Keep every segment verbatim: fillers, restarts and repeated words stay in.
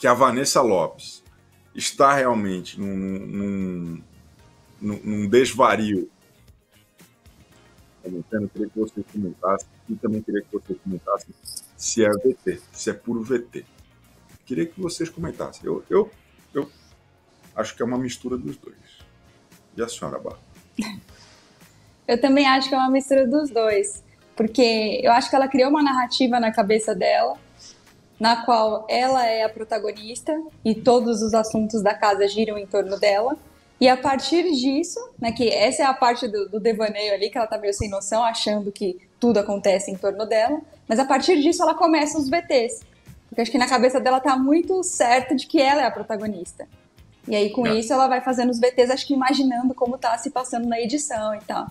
que a Vanessa Lopes está realmente num, num, num, num desvario. Eu queria que você comentasse, e também queria que você comentasse se é V T, se é puro V T. Queria que vocês comentassem. Eu, eu, eu acho que é uma mistura dos dois. E a senhora, Bárbara? Eu também acho que é uma mistura dos dois, porque eu acho que ela criou uma narrativa na cabeça dela, na qual ela é a protagonista e todos os assuntos da casa giram em torno dela. E a partir disso, né, que essa é a parte do, do devaneio ali, que ela tá meio sem noção, achando que tudo acontece em torno dela, mas a partir disso ela começa os V Ts. Porque acho que na cabeça dela tá muito certa de que ela é a protagonista. E aí, com é. isso, ela vai fazendo os V Ts, acho que imaginando como tá se passando na edição e tal.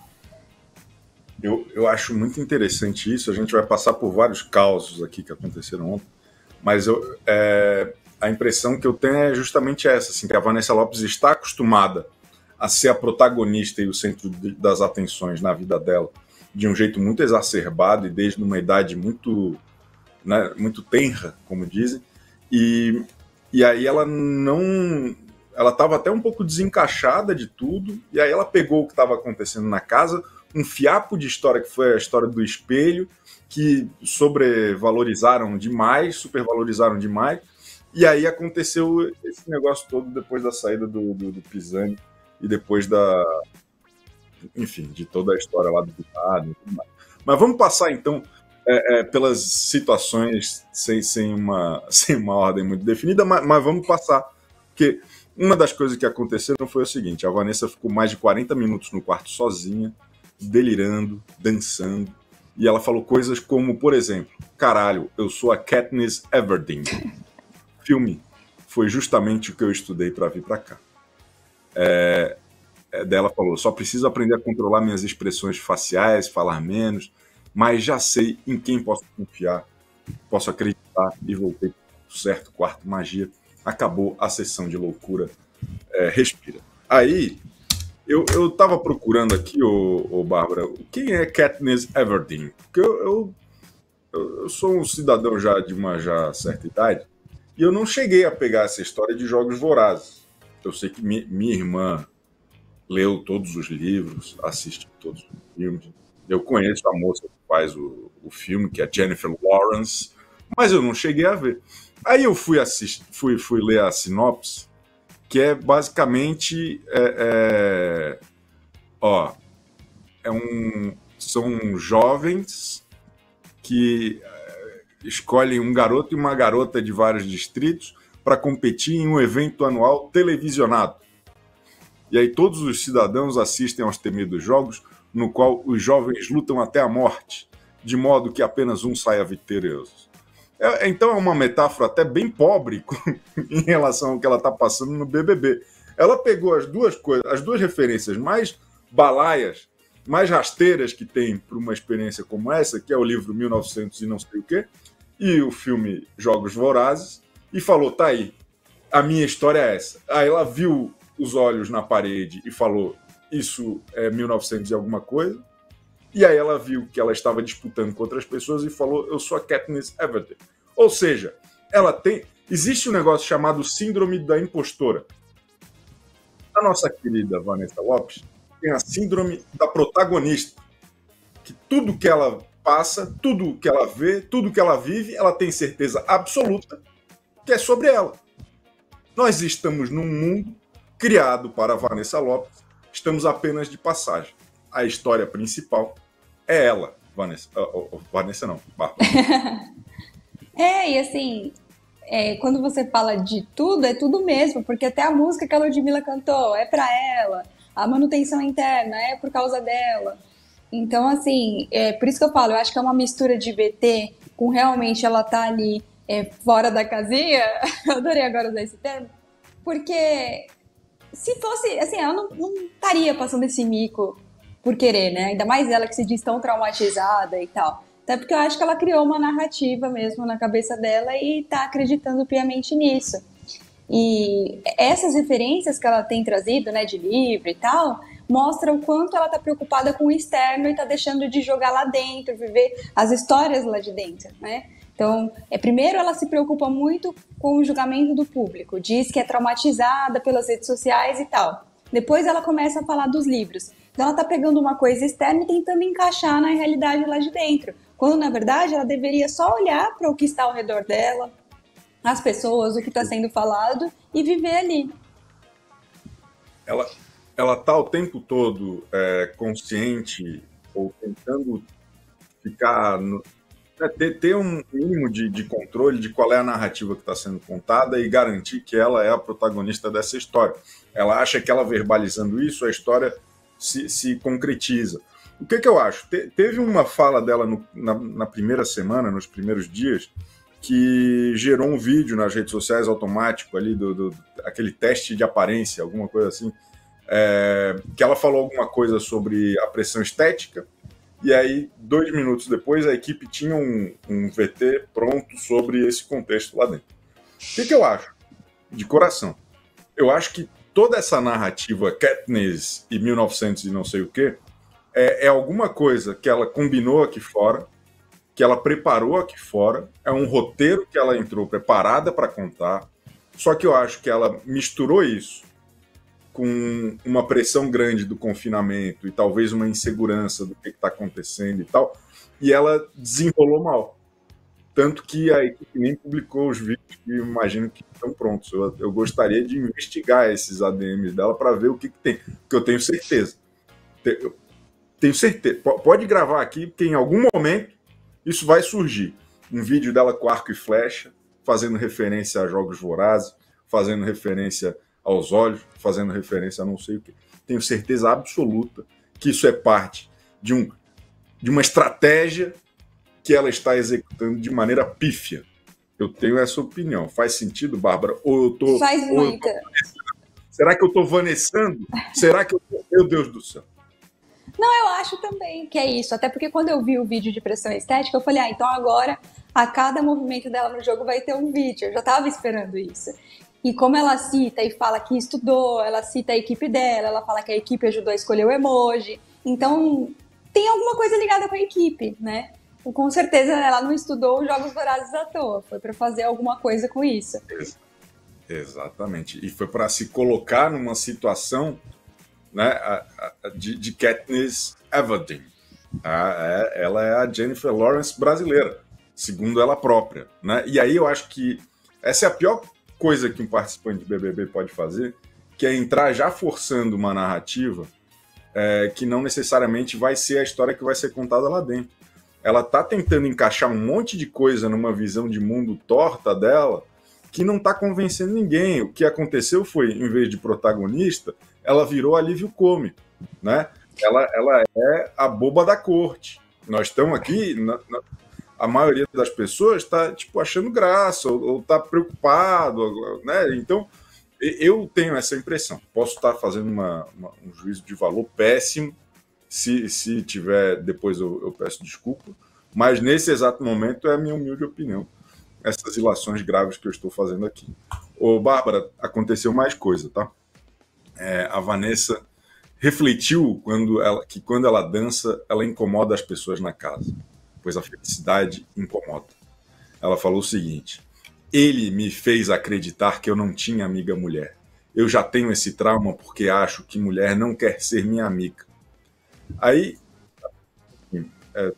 Eu, eu acho muito interessante isso. A gente vai passar por vários causos aqui que aconteceram ontem, mas eu, é, a impressão que eu tenho é justamente essa, assim, que a Vanessa Lopes está acostumada a ser a protagonista e o centro de, das atenções na vida dela de um jeito muito exacerbado e desde uma idade muito, né, muito tenra, como dizem, e, e aí ela não... Ela estava até um pouco desencaixada de tudo, e aí ela pegou o que estava acontecendo na casa, um fiapo de história que foi a história do espelho, que sobrevalorizaram demais, supervalorizaram demais, e aí aconteceu esse negócio todo depois da saída do, do, do Pisani e depois da... Enfim, de toda a história lá do Vitado e tudo mais. Mas vamos passar, então, é, é, pelas situações sem, sem, uma, sem uma ordem muito definida, mas, mas vamos passar, porque uma das coisas que aconteceram foi o seguinte: a Vanessa ficou mais de quarenta minutos no quarto sozinha, delirando, dançando, e ela falou coisas como, por exemplo, caralho, eu sou a Katniss Everdeen. O filme foi justamente o que eu estudei para vir para cá. É, é, dela falou, só preciso aprender a controlar minhas expressões faciais, falar menos, mas já sei em quem posso confiar, posso acreditar, e voltei pro certo quarto magia. Acabou a sessão de loucura, é, respira. Aí, eu, eu tava procurando aqui, ô, ô Bárbara, quem é Katniss Everdeen? Porque eu, eu, eu sou um cidadão já de uma já certa idade, e eu não cheguei a pegar essa história de Jogos Vorazes. Eu sei que mi, minha irmã leu todos os livros, assistiu todos os filmes. Eu conheço a moça que faz o, o filme, que é Jennifer Lawrence, mas eu não cheguei a ver. Aí eu fui, assistir, fui, fui ler a sinopse, que é basicamente... É, é, ó, é um, são jovens que é, escolhem um garoto e uma garota de vários distritos para competir em um evento anual televisionado. E aí todos os cidadãos assistem aos temidos jogos, no qual os jovens lutam até a morte, de modo que apenas um saia vitorioso. É, então é uma metáfora até bem pobre em relação ao que ela está passando no B B B. Ela pegou as duas coisas, as duas referências mais balaias, mais rasteiras que tem para uma experiência como essa, que é o livro mil e novecentos e não sei o quê, e o filme Jogos Vorazes, e falou, tá aí, a minha história é essa. Aí ela viu os olhos na parede e falou, isso é mil e novecentos e alguma coisa. E aí ela viu que ela estava disputando com outras pessoas e falou, eu sou a Katniss Everdeen. Ou seja, ela tem... Existe um negócio chamado síndrome da impostora. A nossa querida Vanessa Lopes tem a síndrome da protagonista. Que tudo que ela passa, tudo que ela vê, tudo que ela vive, ela tem certeza absoluta que é sobre ela. Nós estamos num mundo criado para a Vanessa Lopes, estamos apenas de passagem. A história principal é ela, Vanessa. Oh, oh, Vanessa não, Bárbara. É, e assim, é, quando você fala de tudo, é tudo mesmo, porque até a música que a Ludmilla cantou é pra ela, a manutenção interna é por causa dela. Então, assim, é por isso que eu falo, eu acho que é uma mistura de V T com realmente ela tá ali é, fora da casinha. Eu adorei agora usar esse termo, porque se fosse, assim, ela não, não estaria passando esse mico por querer, né? Ainda mais ela que se diz tão traumatizada e tal. Até porque eu acho que ela criou uma narrativa mesmo na cabeça dela e tá acreditando piamente nisso. E essas referências que ela tem trazido, né, de livro e tal, mostram o quanto ela tá preocupada com o externo e tá deixando de jogar lá dentro, viver as histórias lá de dentro, né? Então, é, primeiro ela se preocupa muito com o julgamento do público, diz que é traumatizada pelas redes sociais e tal. Depois ela começa a falar dos livros. Então ela está pegando uma coisa externa e tentando encaixar na realidade lá de dentro. Quando, na verdade, ela deveria só olhar para o que está ao redor dela, as pessoas, o que está sendo falado e viver ali. Ela ela está o tempo todo é, consciente ou tentando ficar... No, é, ter, ter um mínimo de, de controle de qual é a narrativa que está sendo contada e garantir que ela é a protagonista dessa história. Ela acha que ela verbalizando isso, a história se, se concretiza. O que, que eu acho? Te, teve uma fala dela no, na, na primeira semana, nos primeiros dias, que gerou um vídeo nas redes sociais automático, ali do, do aquele teste de aparência, alguma coisa assim, é, que ela falou alguma coisa sobre a pressão estética, e aí, dois minutos depois, a equipe tinha um, um V T pronto sobre esse contexto lá dentro. O que, que eu acho? De coração. Eu acho que toda essa narrativa Katniss e mil e novecentos e não sei o quê é, é alguma coisa que ela combinou aqui fora, que ela preparou aqui fora, é um roteiro que ela entrou preparada para contar, só que eu acho que ela misturou isso com uma pressão grande do confinamento e talvez uma insegurança do que está acontecendo e tal, e ela desenrolou mal. Tanto que a equipe nem publicou os vídeos que eu imagino que estão prontos. Eu, eu gostaria de investigar esses A D Ms dela para ver o que, que tem, porque eu tenho certeza. Eu tenho certeza. Pode gravar aqui, porque em algum momento isso vai surgir. Um vídeo dela com arco e flecha, fazendo referência a Jogos Vorazes, fazendo referência aos olhos, fazendo referência a não sei o quê. Tenho certeza absoluta que isso é parte de, um, de uma estratégia que ela está executando de maneira pífia. Eu tenho essa opinião. Faz sentido, Bárbara? Ou eu tô, Faz ou muita. Eu tô Será que eu estou vanessando? Será que eu tô... Meu Deus do céu. Não, eu acho também que é isso. Até porque quando eu vi o vídeo de pressão estética, eu falei, ah, então agora a cada movimento dela no jogo vai ter um vídeo. Eu já estava esperando isso. E como ela cita e fala que estudou, ela cita a equipe dela, ela fala que a equipe ajudou a escolher o emoji. Então, tem alguma coisa ligada com a equipe, né? E, com certeza ela não estudou os Jogos Vorazes à toa. Foi para fazer alguma coisa com isso. Exatamente. E foi para se colocar numa situação, né, de, de Katniss Everdeen. Ela é a Jennifer Lawrence brasileira, segundo ela própria, né? E aí eu acho que essa é a pior coisa que um participante de B B B pode fazer, que é entrar já forçando uma narrativa é, que não necessariamente vai ser a história que vai ser contada lá dentro. Ela está tentando encaixar um monte de coisa numa visão de mundo torta dela que não está convencendo ninguém. O que aconteceu foi, em vez de protagonista, ela virou alívio cômico, né? Ela, ela é a boba da corte. Nós estamos aqui... Na, na, a maioria das pessoas está tipo, achando graça ou está preocupado, né? Então, eu tenho essa impressão. Posso estar fazendo uma, uma, um juízo de valor péssimo, se, se tiver, depois eu, eu peço desculpa, mas nesse exato momento é a minha humilde opinião, essas ilações graves que eu estou fazendo aqui. Ô, Bárbara, aconteceu mais coisa, tá? É, a Vanessa refletiu quando ela, que quando ela dança, ela incomoda as pessoas na casa, pois a felicidade incomoda. Ela falou o seguinte: ele me fez acreditar que eu não tinha amiga mulher. Eu já tenho esse trauma porque acho que mulher não quer ser minha amiga. Aí, é,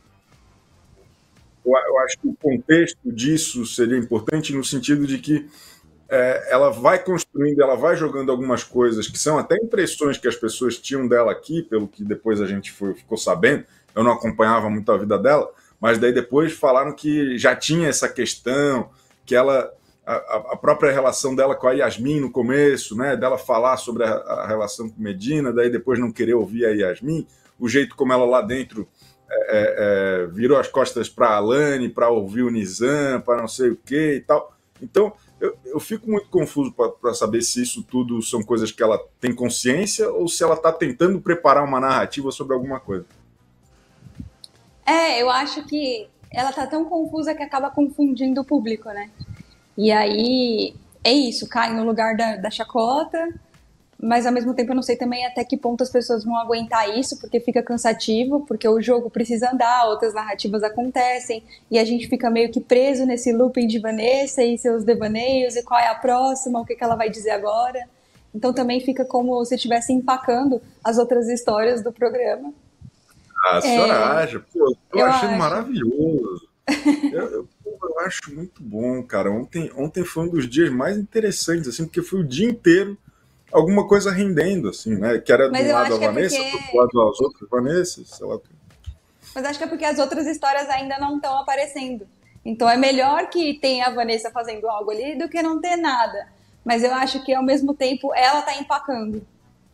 eu acho que o contexto disso seria importante no sentido de que é, ela vai construindo, ela vai jogando algumas coisas que são até impressões que as pessoas tinham dela aqui, pelo que depois a gente foi, ficou sabendo. Eu não acompanhava muito a vida dela, mas daí depois falaram que já tinha essa questão, que ela, a, a própria relação dela com a Yasmin no começo, né, dela falar sobre a, a relação com Medina, daí depois não querer ouvir a Yasmin, o jeito como ela lá dentro é, é, virou as costas para a Alane, para ouvir o Nizam, para não sei o que e tal. Então, eu, eu fico muito confuso para saber se isso tudo são coisas que ela tem consciência ou se ela está tentando preparar uma narrativa sobre alguma coisa. É, eu acho que ela tá tão confusa que acaba confundindo o público, né? E aí, é isso, cai no lugar da, da chacota, mas ao mesmo tempo eu não sei também até que ponto as pessoas vão aguentar isso, porque fica cansativo, porque o jogo precisa andar, outras narrativas acontecem, e a gente fica meio que preso nesse looping de Vanessa e seus devaneios, e qual é a próxima, o que, que ela vai dizer agora. Então também fica como se estivesse empacando as outras histórias do programa. Ah, a senhora É, acha? Pô, eu tô eu achando acho. maravilhoso. Eu, eu, pô, eu acho muito bom, cara. Ontem, ontem foi um dos dias mais interessantes, assim, porque foi o dia inteiro alguma coisa rendendo, assim, né? Que era de Mas um eu lado a acho que é Vanessa, porque. do outro lado as outras Vanessas, sei lá. Mas acho que é porque as outras histórias ainda não estão aparecendo. Então é melhor que tenha a Vanessa fazendo algo ali do que não ter nada. Mas eu acho que ao mesmo tempo ela tá empacando.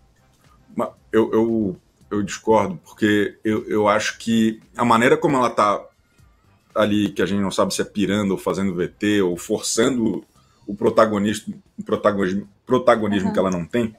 Mas Eu, eu, eu discordo, porque eu, eu acho que a maneira como ela tá ali, que a gente não sabe se é pirando ou fazendo V T ou forçando o protagonista, o protagonismo, protagonismo que ela Uhum. não tem,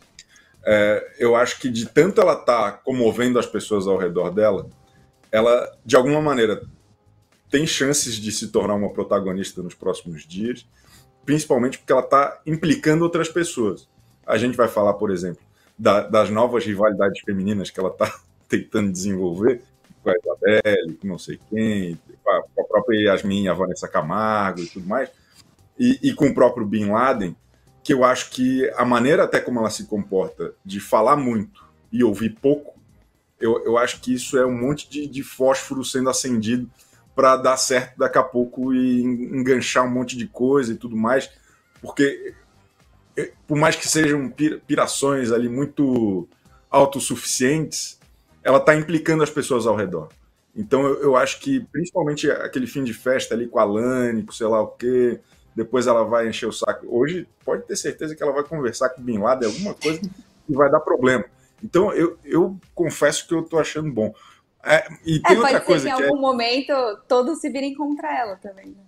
é, eu acho que de tanto ela tá comovendo as pessoas ao redor dela, ela, de alguma maneira, tem chances de se tornar uma protagonista nos próximos dias, principalmente porque ela está implicando outras pessoas. A gente vai falar, por exemplo, da, das novas rivalidades femininas que ela está tentando desenvolver, com a Isabelle, com não sei quem, com a, com a própria Yasmin, a Vanessa Camargo e tudo mais, e, e com o próprio Bin Laden, que eu acho que a maneira até como ela se comporta, de falar muito e ouvir pouco, eu, eu acho que isso é um monte de, de fósforo sendo acendido para dar certo daqui a pouco e enganchar um monte de coisa e tudo mais, porque por mais que sejam pirações ali muito autossuficientes, ela está implicando as pessoas ao redor. Então eu, eu acho que principalmente aquele fim de festa ali com a Lani, com sei lá o quê, depois ela vai encher o saco. Hoje pode ter certeza que ela vai conversar com o Bin Laden, alguma coisa que vai dar problema. Então eu, eu confesso que eu estou achando bom. É, e É, tem outra pode ser que coisa em que é algum momento todos se virem contra ela também, né?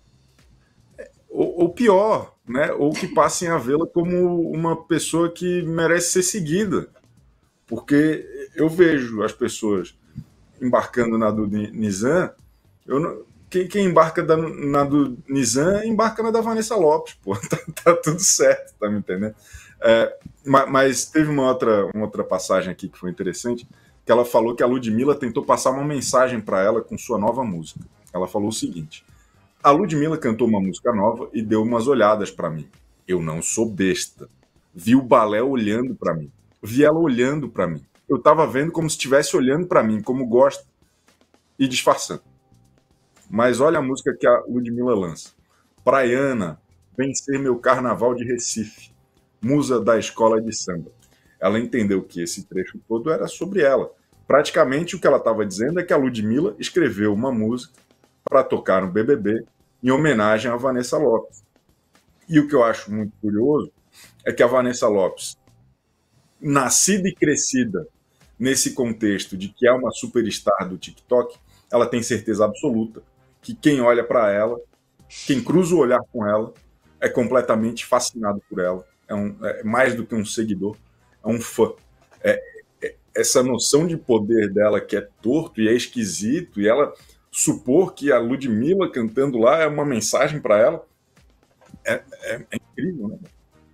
ou, ou pior, né? Ou que passem a vê-la como uma pessoa que merece ser seguida. Porque eu vejo as pessoas embarcando na do Nizam, eu não, quem, quem embarca da, na do Nizam embarca na da Vanessa Lopes, pô. Tá, tá tudo certo, tá me entendendo? É, ma- mas teve uma outra, uma outra passagem aqui que foi interessante, que ela falou que a Ludmilla tentou passar uma mensagem para ela com sua nova música. Ela falou o seguinte: a Ludmilla cantou uma música nova e deu umas olhadas para mim. Eu não sou besta. Vi o balé olhando para mim. Vi ela olhando para mim. Eu tava vendo como se estivesse olhando para mim, como gosta, e disfarçando. Mas olha a música que a Ludmilla lança. Praiana, vem ser meu carnaval de Recife. Musa da escola de samba. Ela entendeu que esse trecho todo era sobre ela. Praticamente o que ela estava dizendo é que a Ludmilla escreveu uma música para tocar no B B B em homenagem a Vanessa Lopes. E o que eu acho muito curioso é que a Vanessa Lopes, nascida e crescida nesse contexto de que é uma superstar do TikTok, ela tem certeza absoluta que quem olha para ela, quem cruza o olhar com ela, é completamente fascinado por ela. É, um, é mais do que um seguidor, é um fã. É, é, essa noção de poder dela que é torto e é esquisito, e ela supor que a Ludmilla cantando lá é uma mensagem para ela, é, é, é incrível, né?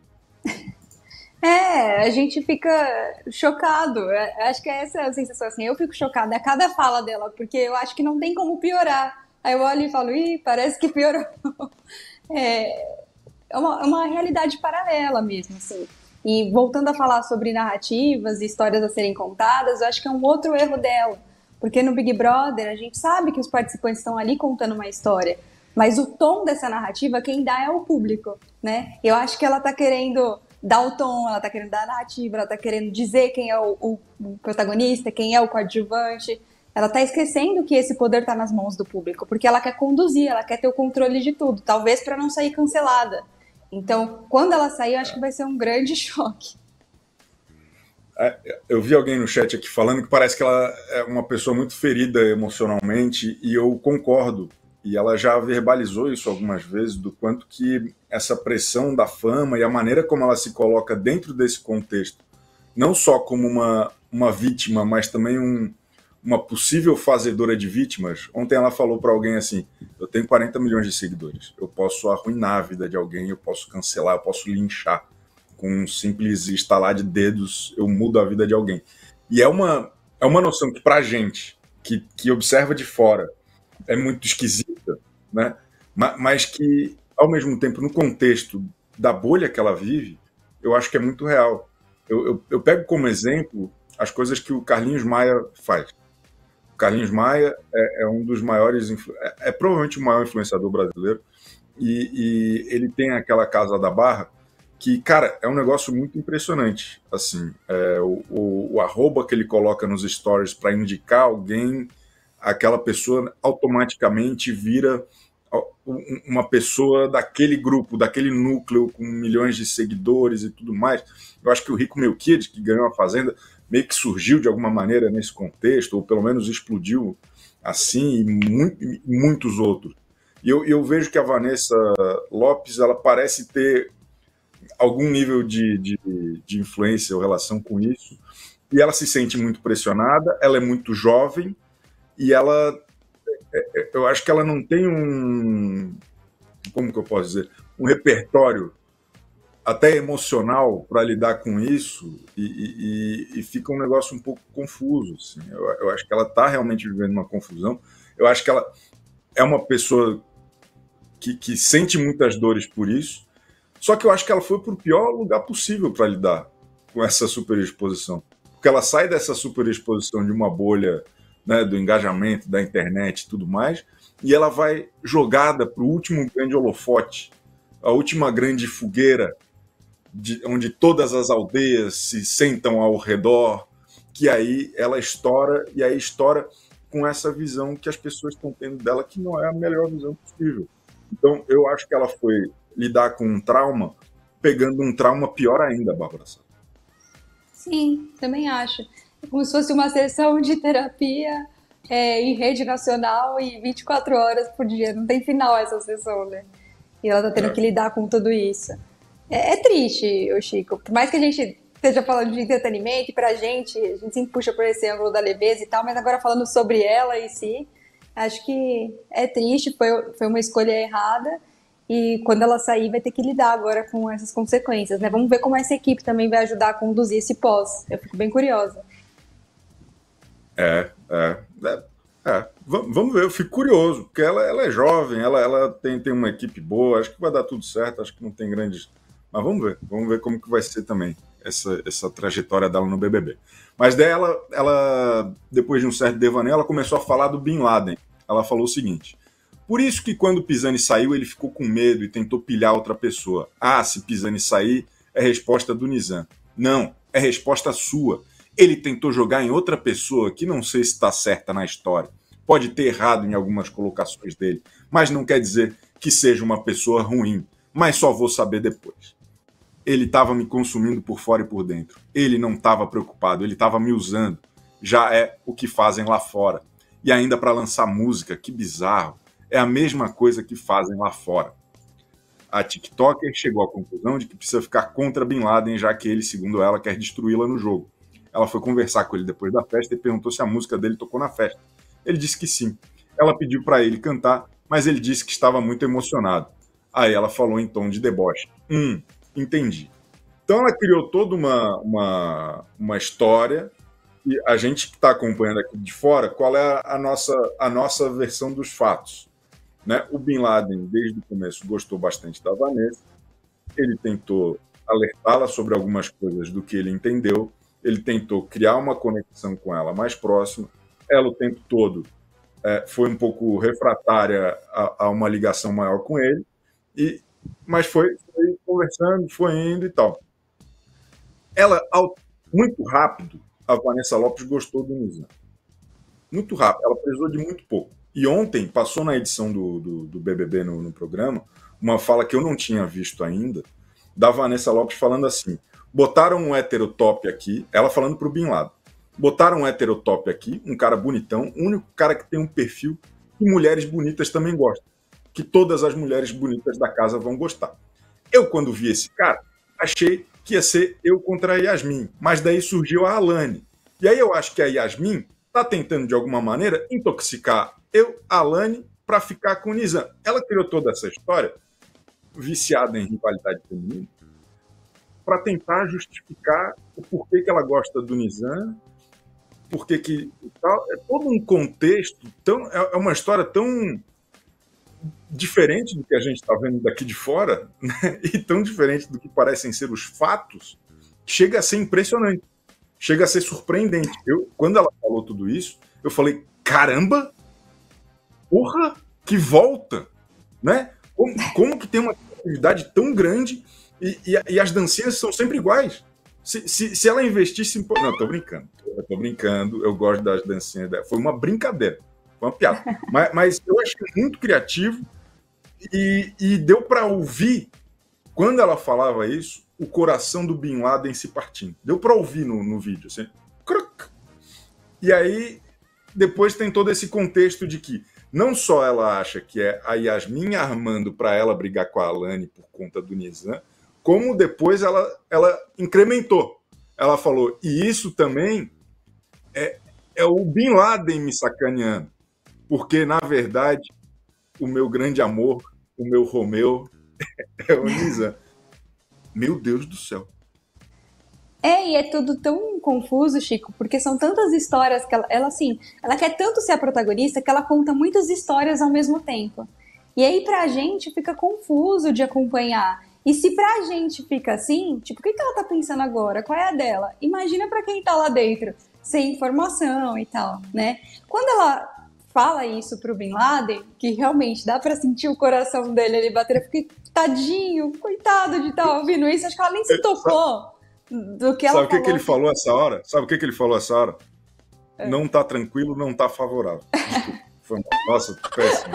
É, a gente fica chocado. É, acho que é essa a sensação assim. Eu fico chocada a cada fala dela, porque eu acho que não tem como piorar. Aí eu olho e falo, ih, parece que piorou. É, é uma, é uma realidade paralela mesmo, assim. E voltando a falar sobre narrativas e histórias a serem contadas, eu acho que é um outro erro dela. Porque no Big Brother, a gente sabe que os participantes estão ali contando uma história, mas o tom dessa narrativa, quem dá é o público, né? Eu acho que ela tá querendo dar o tom, ela tá querendo dar a narrativa, ela tá querendo dizer quem é o, o- o protagonista, quem é o coadjuvante. Ela tá esquecendo que esse poder tá nas mãos do público, porque ela quer conduzir, ela quer ter o controle de tudo, talvez para não sair cancelada. Então, quando ela sair, eu acho que vai ser um grande choque. É, eu vi alguém no chat aqui falando que parece que ela é uma pessoa muito ferida emocionalmente, e eu concordo. E ela já verbalizou isso algumas vezes, do quanto que essa pressão da fama e a maneira como ela se coloca dentro desse contexto, não só como uma, uma vítima, mas também um, uma possível fazedora de vítimas. Ontem ela falou para alguém assim: eu tenho quarenta milhões de seguidores, eu posso arruinar a vida de alguém, eu posso cancelar, eu posso linchar com um simples estalar de dedos eu mudo a vida de alguém. E é uma, é uma noção que pra gente, que, que observa de fora, é muito esquisita, né? Mas que, ao mesmo tempo, no contexto da bolha que ela vive, eu acho que é muito real. Eu, eu, eu pego como exemplo as coisas que o Carlinhos Maia faz. O Carlinhos Maia é, é um dos maiores, é, é provavelmente o maior influenciador brasileiro, e, e ele tem aquela Casa da Barra, que, cara, é um negócio muito impressionante. Assim, é, o, o, o arroba que ele coloca nos stories para indicar alguém, aquela pessoa automaticamente vira uma pessoa daquele grupo, daquele núcleo com milhões de seguidores e tudo mais. Eu acho que o Rico Melquiades, que ganhou a Fazenda, meio que surgiu de alguma maneira nesse contexto, ou pelo menos explodiu assim, e, muito, e muitos outros. E eu, eu vejo que a Vanessa Lopes, ela parece ter algum nível de, de, de influência ou relação com isso, e ela se sente muito pressionada, ela é muito jovem, e ela, eu acho que ela não tem um, como que eu posso dizer, um repertório até emocional para lidar com isso, e, e, e fica um negócio um pouco confuso. Assim. Eu, eu acho que ela está realmente vivendo uma confusão. Eu acho que ela é uma pessoa que, que sente muitas dores por isso, só que eu acho que ela foi para o pior lugar possível para lidar com essa superexposição. Porque ela sai dessa superexposição de uma bolha, né, do engajamento, da internet e tudo mais, e ela vai jogada para o último grande holofote, a última grande fogueira, de, onde todas as aldeias se sentam ao redor, que aí ela estoura, e aí estoura com essa visão que as pessoas estão tendo dela, que não é a melhor visão possível. Então, eu acho que ela foi lidar com um trauma, pegando um trauma pior ainda, Bárbara. Sim, também acho. É como se fosse uma sessão de terapia é, em rede nacional e vinte e quatro horas por dia. Não tem final essa sessão, né? E ela tá tendo É. que lidar com tudo isso. É, é triste, ô Chico. Por mais que a gente esteja falando de entretenimento, e pra gente, a gente sempre puxa por esse ângulo da leveza e tal, mas agora falando sobre ela em si, acho que é triste, foi, foi uma escolha errada. E quando ela sair, vai ter que lidar agora com essas consequências, né? Vamos ver como essa equipe também vai ajudar a conduzir esse pós. Eu fico bem curiosa. É, é, é, é. Vamos ver, eu fico curioso, porque ela, ela é jovem, ela, ela tem, tem uma equipe boa, acho que vai dar tudo certo, acho que não tem grandes... Mas vamos ver, vamos ver como que vai ser também essa, essa trajetória dela no B B B. Mas daí ela, ela, depois de um certo devaneio, ela começou a falar do Bin Laden. Ela falou o seguinte: por isso que quando Pisani saiu, ele ficou com medo e tentou pilhar outra pessoa. Ah, se Pisani sair, é resposta do Nizam. Não, é resposta sua. Ele tentou jogar em outra pessoa que não sei se está certa na história. Pode ter errado em algumas colocações dele, mas não quer dizer que seja uma pessoa ruim. Mas só vou saber depois. Ele estava me consumindo por fora e por dentro. Ele não estava preocupado, ele estava me usando. Já é o que fazem lá fora. E ainda para lançar música, que bizarro. É a mesma coisa que fazem lá fora. A TikToker chegou à conclusão de que precisa ficar contra Bin Laden, já que ele, segundo ela, quer destruí-la no jogo. Ela foi conversar com ele depois da festa e perguntou se a música dele tocou na festa. Ele disse que sim. Ela pediu para ele cantar, mas ele disse que estava muito emocionado. Aí ela falou em tom de deboche. Hum, entendi. Então ela criou toda uma, uma, uma história, e a gente que está acompanhando aqui de fora, qual é a nossa, a nossa versão dos fatos? Né? O Bin Laden, desde o começo, gostou bastante da Vanessa, ele tentou alertá-la sobre algumas coisas do que ele entendeu, ele tentou criar uma conexão com ela mais próxima, ela o tempo todo é, foi um pouco refratária a, a uma ligação maior com ele, e, mas foi, foi conversando, foi indo e tal. Ela, ao, muito rápido, a Vanessa Lopes gostou do Nizam. Muito rápido, ela precisou de muito pouco. E ontem passou na edição do, do, do B B B no, no programa uma fala que eu não tinha visto ainda, da Vanessa Lopes falando assim: botaram um heterotop aqui, ela falando pro Bin Laden, botaram um heterotop aqui, um cara bonitão, o único cara que tem um perfil que mulheres bonitas também gostam, que todas as mulheres bonitas da casa vão gostar. Eu, quando vi esse cara, achei que ia ser eu contra a Yasmin, mas daí surgiu a Alane. E aí eu acho que a Yasmin tá tentando, de alguma maneira, intoxicar eu, a Alane, para ficar com o Nizam. Ela criou toda essa história, viciada em rivalidade feminina, para tentar justificar o porquê que ela gosta do Nizam, porquê que tal. É todo um contexto, tão, é uma história tão diferente do que a gente está vendo daqui de fora, né? E tão diferente do que parecem ser os fatos, chega a ser impressionante, chega a ser surpreendente. Eu, quando ela falou tudo isso, eu falei, caramba, porra, que volta, né? Como, como que tem uma atividade tão grande e, e, e as dancinhas são sempre iguais? Se, se, se ela investisse em... Não, tô brincando, eu tô brincando, eu gosto das dancinhas dela. Foi uma brincadeira, foi uma piada. Mas, mas eu achei muito criativo e, e deu para ouvir, quando ela falava isso, o coração do Bin Laden se partindo. Deu para ouvir no, no vídeo, assim. E aí, depois tem todo esse contexto de que não só ela acha que é a Yasmin armando para ela brigar com a Alane por conta do Nizam, como depois ela, ela incrementou. Ela falou, e isso também é, é o Bin Laden me sacaneando, porque, na verdade, o meu grande amor, o meu Romeu, é o Nizam. Meu Deus do céu. É, e é tudo tão confuso, Chico, porque são tantas histórias que ela, ela, assim, ela quer tanto ser a protagonista que ela conta muitas histórias ao mesmo tempo. E aí, pra gente, fica confuso de acompanhar. E se pra gente fica assim, tipo, o que, que ela tá pensando agora? Qual é a dela? Imagina pra quem tá lá dentro, sem informação e tal, né? Quando ela fala isso pro Bin Laden, que realmente dá pra sentir o coração dele ali bater, eu fiquei, tadinho, coitado de estar ouvindo isso, acho que ela nem se tocou do que ela Sabe o que, falou. que ele falou essa hora? Sabe o que, que ele falou essa hora? É. Não tá tranquilo, não tá favorável. Desculpa. Foi... Nossa, péssimo.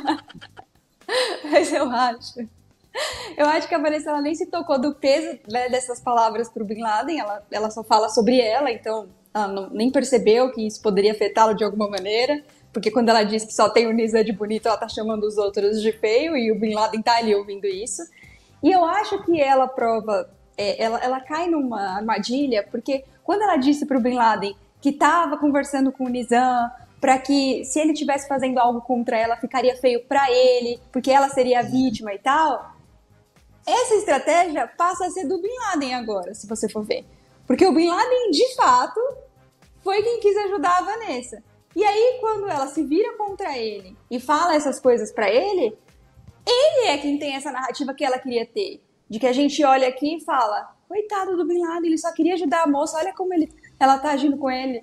Mas eu acho. Eu acho que a Vanessa ela nem se tocou do peso, né, dessas palavras pro Bin Laden, ela, ela só fala sobre ela, então ela não, nem percebeu que isso poderia afetá-lo de alguma maneira, porque quando ela diz que só tem o Nizam de bonito, ela tá chamando os outros de feio, e o Bin Laden tá ali ouvindo isso. E eu acho que ela prova, é, ela, ela cai numa armadilha, porque quando ela disse pro Bin Laden que tava conversando com o Nizam, para que se ele estivesse fazendo algo contra ela, ficaria feio para ele, porque ela seria a vítima e tal, essa estratégia passa a ser do Bin Laden agora, se você for ver. Porque o Bin Laden, de fato, foi quem quis ajudar a Vanessa. E aí, quando ela se vira contra ele e fala essas coisas pra ele, ele é quem tem essa narrativa que ela queria ter. De que a gente olha aqui e fala, coitado do Bin Laden, ele só queria ajudar a moça, olha como ele, ela tá agindo com ele.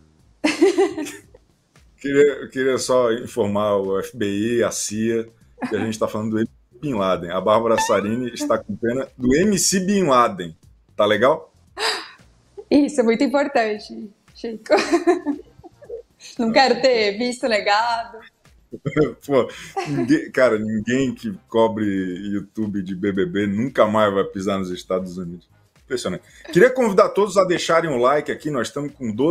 Queria, queria só informar o F B I, a C I A, que a gente está falando do Bin Laden. A Bárbara Sarini está com pena do M C Bin Laden. Tá legal? Isso é muito importante, Chico. Não quero ter visto legado. Pô, ninguém, cara, ninguém que cobre YouTube de B B B nunca mais vai pisar nos Estados Unidos. Impressionante. Queria convidar todos a deixarem um like aqui. Nós estamos com doze